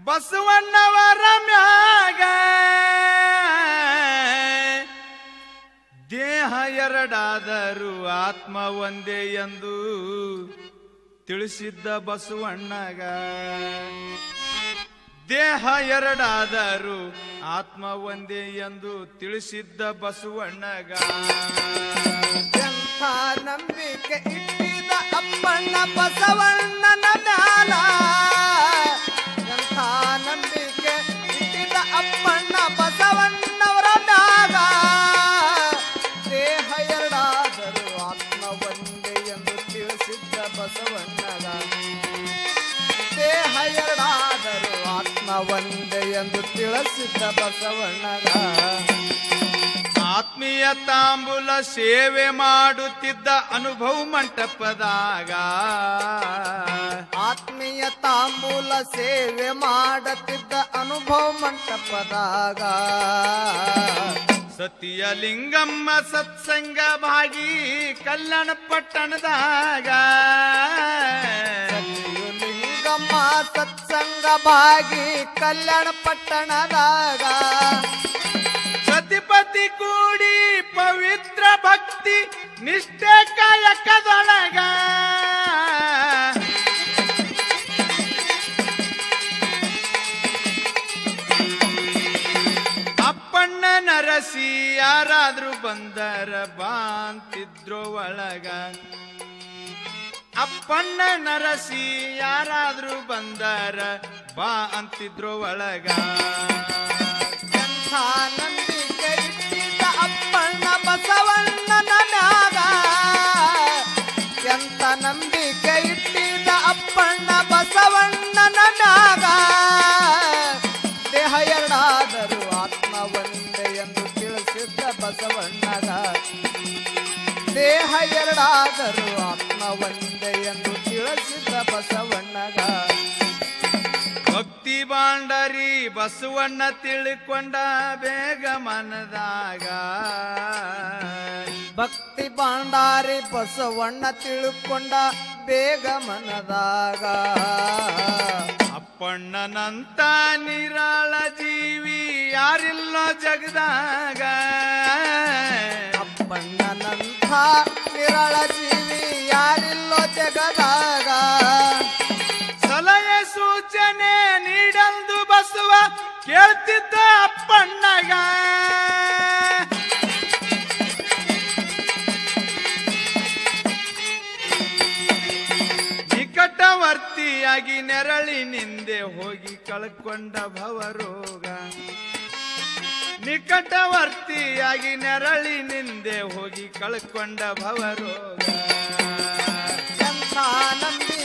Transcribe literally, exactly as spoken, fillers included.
ಬಸವಣ್ಣವರ ಮ್ಯಾಗ ದೇಹ ಎರಡಾದರೂ ಆತ್ಮ ಒಂದೇ ಎಂದು ತಿಳಿಸಿದ್ದ ಬಸವಣ್ಣಗ. ದೇಹ ಎರಡಾದರೂ ಆತ್ಮ ಒಂದೇ ಎಂದು ತಿಳಿಸಿದ್ದ ಬಸವಣ್ಣಗ. ಎಂಥ ನಂಬಿಕೆ ಇಟ್ಟಿದ ಅಪ್ಪಣ್ಣ ಬಸವಣ್ಣನ ಮ್ಯಾಲ, ಎಂಥ ನಂಬಿಕೆ ಇಟ್ಟಿದ ಅಪ್ಪಣ್ಣ ಬಸವಣ್ಣವರ ಮ್ಯಾಗ. ದೇಹ ಎರಡಾದರೂ ಆತ್ಮ ಒಂದೇ ಎಂದು ತಿಳಿಸಿದ್ದ ಬಸವಣ್ಣಗ. ದೇಹ ಎರಡಾದರೂ ಆತ್ಮ ಒಂದೇ ಎಂದು ತಿಳಿಸಿದ್ದ ಬಸವಣ್ಣಗ. ಆತ್ಮೀಯ ತಾಂಬೂಲ ಸೇವೆ ಮಾಡುತ್ತಿದ್ದ ಅನುಭವ ಮಂಟಪದಾಗ. ಆತ್ಮೀಯ ತಾಂಬೂಲ ಸೇವೆ ಮಾಡುತ್ತಿದ್ದ ಅನುಭವ ಮಂಟಪದಾಗ. ಸತಿಯ ಲಿಂಗಮ್ಮ ಸತ್ಸಂಗ ಭಾಗಿ ಕಲ್ಯಾಣ ಪಟ್ಟಣದಾಗ. ಲಿಂಗಮ್ಮ ಸತ್ಸಂಗ ಭಾಗಿ ಕಲ್ಯಾಣ ಪಟ್ಟಣದಾಗ. ಸತಿಪತಿ ಕೂಡಿ ಪವಿತ್ರ ಭಕ್ತಿ ನಿಷ್ಠೆ ಕಾಯಕದೊಳಗ. ಅಪ್ಪಣ್ಣ ನರಸಿ ಯಾರಾದ್ರೂ ಬಂದರ ಬಾಂತಿದ್ರು ಒಳಗ. ಅಪ್ಪಣ್ಣ ನರಸಿ ಯಾರಾದ್ರೂ ಬಂದರ ಬಾ ಅಂತಿದ್ರು ಒಳಗ. ಎಂಥ ನಂಬಿಕೆ ಇಟ್ಟಿದ್ದ ಅಪ್ಪಣ್ಣ ಬಸವಣ್ಣನ ಮ್ಯಾಗ. ಎಂಥ ನಂಬಿಕೆ ಇಟ್ಟಿದ್ದ ಅಪ್ಪಣ್ಣ ಬಸವಣ್ಣನ ಮ್ಯಾಗ. ದೇಹ ಎರಡಾದರೂ ಆತ್ಮ ಒಂದೇ ಎಂದು ತಿಳಿಸಿದ್ದ ಬಸವಣ್ಣಗ. ದೇಹ ಎರಡಾದರೂ ಆತ್ಮ ಒಂದೇ ಎಂದು ತಿಳಿಸಿದ್ದ ಬಸವಣ್ಣಗ. ಭಕ್ತಿ ಬಾಂಡರಿ ಬಸವಣ್ಣ ತಿಳ್ಕೊಂಡ ಬೇಗ ಮನದಾಗ. ಭಕ್ತಿ ಬಾಂಡಾರಿ ಬಸವಣ್ಣ ತಿಳ್ಕೊಂಡ ಬೇಗ ಮನದಾಗ. ಅಪ್ಪಣ್ಣನಂತ ನಿರಾಳ ಜೀವಿ ಯಾರಿಲ್ಲ ಜಗದಾಗ. ಅಪ್ಪಣ್ಣನಂಥ ನಿರಾಳ ಜೀವಿ ಯಾರಿಲ್ಲೋ ಜಗದಾಗ. ಸಲಹೆ ಸೂಚನೆ ನೀಡಂದು ಬಸವ ಕೇಳ್ತಿದ್ದ ಅಪ್ಪಣ್ಣಗ. ನಿಕಟವರ್ತಿಯಾಗಿ ನೆರಳಿನಿಂದೆ ಹೋಗಿ ಕಳ್ಕೊಂಡ ಭವರೋಗ. ನಿಕಟವರ್ತಿಯಾಗಿ ನೆರಳಿನಿಂದೆ ಹೋಗಿ ಕಳ್ಕೊಂಡ ಭವರೋಗ. ಎಂಥ ನಂಬಿ